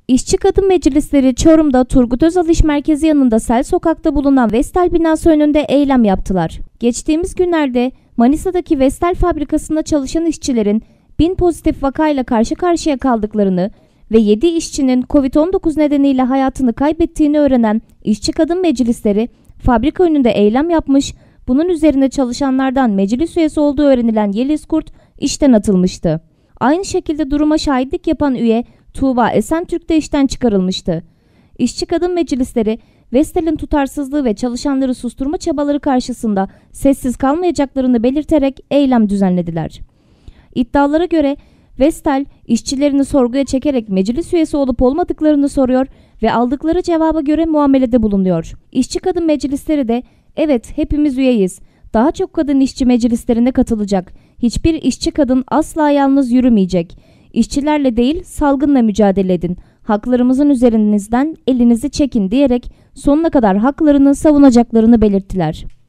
İşçi Kadın Meclisleri Çorum'da Turgut Özal İş Merkezi yanında Sel Sokak'ta bulunan Vestel binası önünde eylem yaptılar. Geçtiğimiz günlerde Manisa'daki Vestel fabrikasında çalışan işçilerin 1000 pozitif vakayla karşı karşıya kaldıklarını ve 7 işçinin Covid-19 nedeniyle hayatını kaybettiğini öğrenen İşçi Kadın Meclisleri fabrika önünde eylem yapmış, bunun üzerine çalışanlardan meclis üyesi olduğu öğrenilen Yeliz Kurt işten atılmıştı. Aynı şekilde duruma şahitlik yapan üye Tuğba Esentürk de işten çıkarılmıştı. İşçi Kadın Meclisleri, Vestel'in tutarsızlığı ve çalışanları susturma çabaları karşısında sessiz kalmayacaklarını belirterek eylem düzenlediler. İddialara göre Vestel, işçilerini sorguya çekerek meclis üyesi olup olmadıklarını soruyor ve aldıkları cevaba göre muamelede bulunuyor. İşçi Kadın Meclisleri de, evet hepimiz üyeyiz, daha çok kadın işçi meclislerine katılacak, hiçbir işçi kadın asla yalnız yürümeyecek, İşçilerle değil salgınla mücadele edin, haklarımızın üzerinizden elinizi çekin diyerek sonuna kadar haklarını savunacaklarını belirttiler.